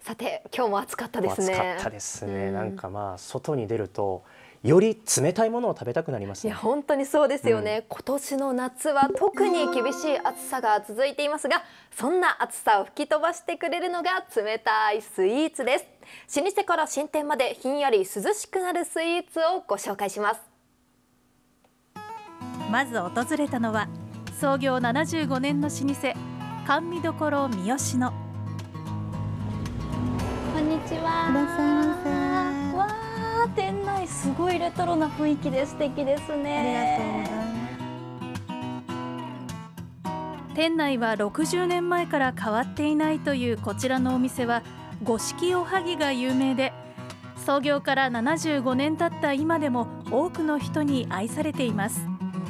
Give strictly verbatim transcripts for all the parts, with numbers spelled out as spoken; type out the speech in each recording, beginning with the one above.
さて今日も暑かったですね。 暑かったですね、うん、なんかまあ外に出るとより冷たいものを食べたくなりますね。 いや本当にそうですよね、うん、今年の夏は特に厳しい暑さが続いていますが、そんな暑さを吹き飛ばしてくれるのが冷たいスイーツです。老舗から新店までひんやり涼しくなるスイーツをご紹介します。 まず訪れたのは創業ななじゅうごねんの老舗甘味処三好野。 こんにちは。 いらっしゃいませ。 わあ、店内すごいレトロな雰囲気で素敵ですね。 ありがとうございます。店内はろくじゅうねんまえから変わっていないというこちらのお店は五色おはぎが有名で、創業からななじゅうごねん経った今でも多くの人に愛されています。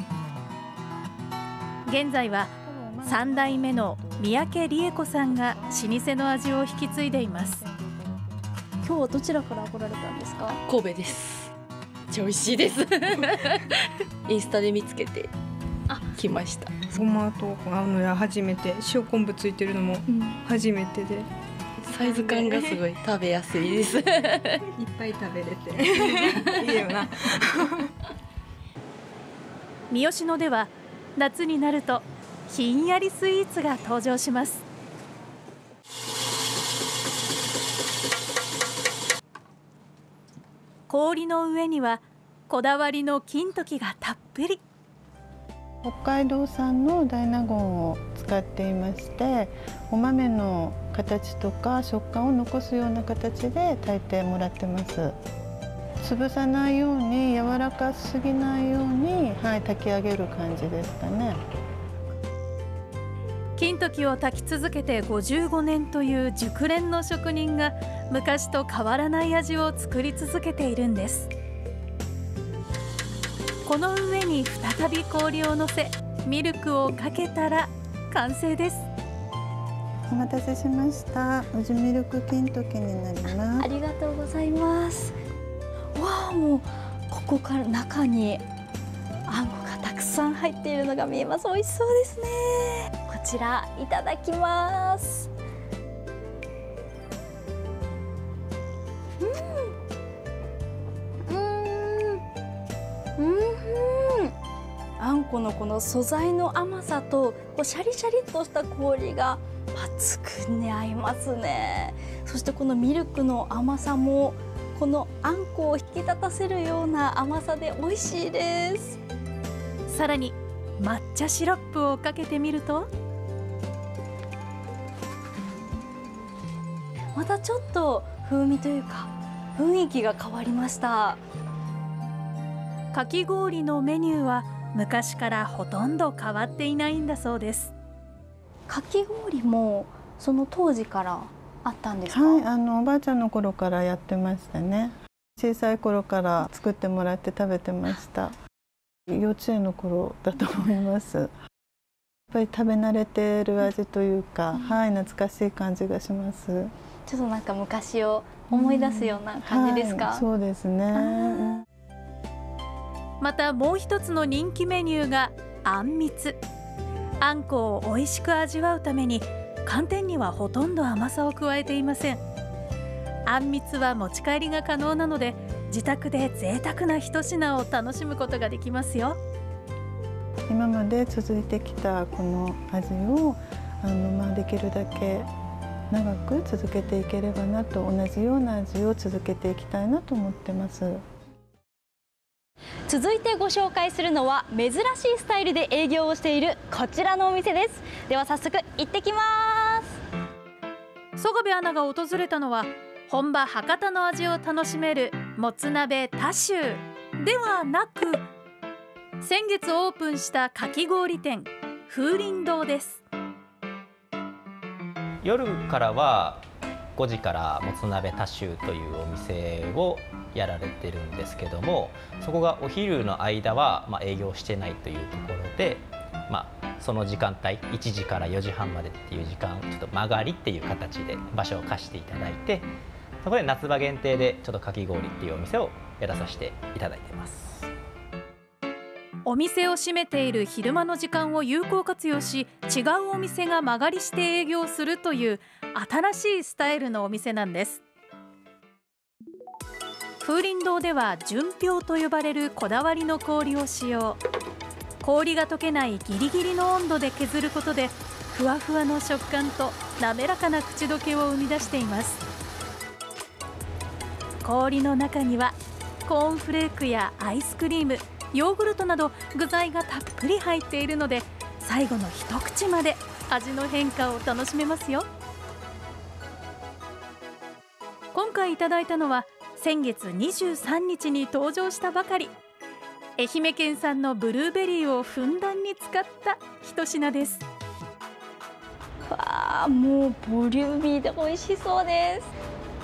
現在はさん代目の三宅理恵子さんが老舗の味を引き継いでいます。 今日はどちらから来られたんですか？ 神戸です。めっちゃ美味しいですインスタで見つけて来ました。 ごまと合うのや初めて、塩昆布ついてるのも初めてで、うん、 サイズ感がすごい食べやすいですいっぱい食べれていいよな三好野では夏になるとひんやりスイーツが登場します。氷の上にはこだわりの金時がたっぷり。 北海道産の大納言を使っていまして、お豆の形とか食感を残すような形で炊いてもらってます。潰さないように、柔らかすぎないように、はい、炊き上げる感じですかね。 金時を炊き続けてごじゅうごねんという熟練の職人が昔と変わらない味を作り続けているんです。この上に再び氷をのせ、ミルクをかけたら完成です。 お待たせしました。宇治ミルク金時になります。 ありがとうございます。わあ、もうここから中にあんこがたくさん入っているのが見えます。美味しそうですね。こちらいただきます。うん、うん、うん。あんこのこの素材の甘さとこうシャリシャリっとした氷が抜群に合いますね。そしてこのミルクの甘さもこのあんこを引き立たせるような甘さで美味しいです。 さらに抹茶シロップをかけてみると、 またちょっと風味というか雰囲気が変わりました。 かき氷のメニューは昔からほとんど変わっていないんだそうです。 かき氷もその当時からあったんですか？ はい、あのおばあちゃんの頃からやってましたね。小さい頃から作ってもらって食べてました。幼稚園の頃だと思います。やっぱり食べ慣れてる味というか、うん、はい、懐かしい感じがします。 ちょっとなんか昔を思い出すような感じですか？ うん、はい、そうですね。 またもう一つの人気メニューがあんみつ。あんこを美味しく味わうために寒天にはほとんど甘さを加えていません。あんみつは持ち帰りが可能なので、自宅で贅沢な一品を楽しむことができますよ。 今まで続いてきたこの味をあの、まあ、できるだけ長く続けていければなと、同じような味を続けていきたいなと思ってます。 続いてご紹介するのは珍しいスタイルで営業をしているこちらのお店です。では早速行ってきます。 曽我部アナが訪れたのは本場博多の味を楽しめるもつ鍋多州ではなく、先月オープンしたかき氷店風鈴堂です。 夜からはごじからもつ鍋多州というお店をやられてるんですけども、そこがお昼の間はまあ営業してないというところで、まあ、その時間帯いちじからよじはんまでっていう時間ちょっと間借りっていう形で場所を貸していただいて、そこで夏場限定でちょっとかき氷っていうお店をやらさせていただいてます。 お店を閉めている昼間の時間を有効活用し、違うお店が間借りして営業するという新しいスタイルのお店なんです。風鈴堂では純氷と呼ばれるこだわりの氷を使用。氷が溶けないギリギリの温度で削ることで、ふわふわの食感と滑らかな口どけを生み出しています。氷の中にはコーンフレークやアイスクリーム、ヨーグルトなど具材がたっぷり入っているので、最後の一口まで味の変化を楽しめますよ。今回いただいたのは先月にじゅうさんにちに登場したばかり、愛媛県産のブルーベリーをふんだんに使った一品です。 わあ、もうボリューミーで美味しそうです。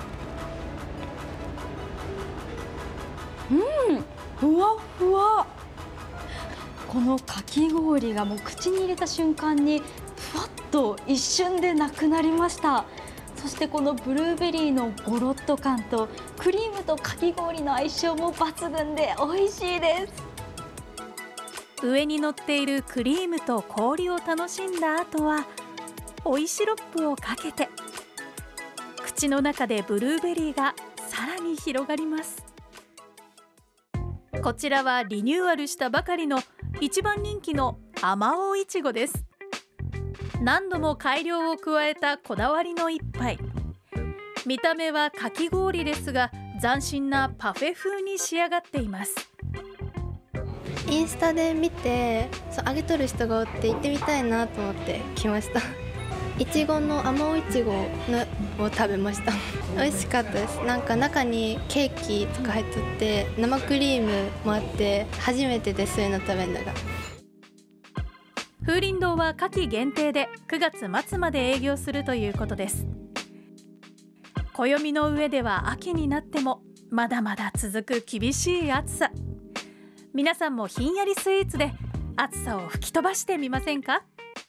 うん、ふわふわ。このかき氷がもう口に入れた瞬間にふわっと一瞬でなくなりました。そしてこのブルーベリーのゴロッと感とクリームとかき氷の相性も抜群で美味しいです。 上に乗っているクリームと氷を楽しんだ後は追いシロップをかけて、口の中でブルーベリーがさらに広がります。こちらはリニューアルしたばかりの一番人気のあまおういちごです。何度も改良を加えたこだわりの一杯。見た目はかき氷ですが、斬新なパフェ風に仕上がっています。 インスタで見て、そうあげとる人がおって行ってみたいなと思って来ました。いちごのあまおういちごのを食べました。美味しかったです。なんか中にケーキとか入っとって生クリームもあって、初めてでそういうの食べるのが。 風鈴堂は夏季限定でくがつまつまで営業するということです。暦の上では秋になってもまだまだ続く厳しい暑さ。皆さんもひんやりスイーツで暑さを吹き飛ばしてみませんか？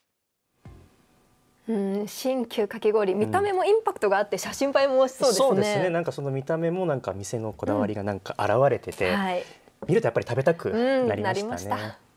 うん、新旧かき氷、見た目もインパクトがあって写真映えも美味しそうですね。 そうですね。なんかその見た目もなんか店のこだわりがなんか現れてて、 うん、はい、 見るとやっぱり食べたくなりましたね。 うん、なりました。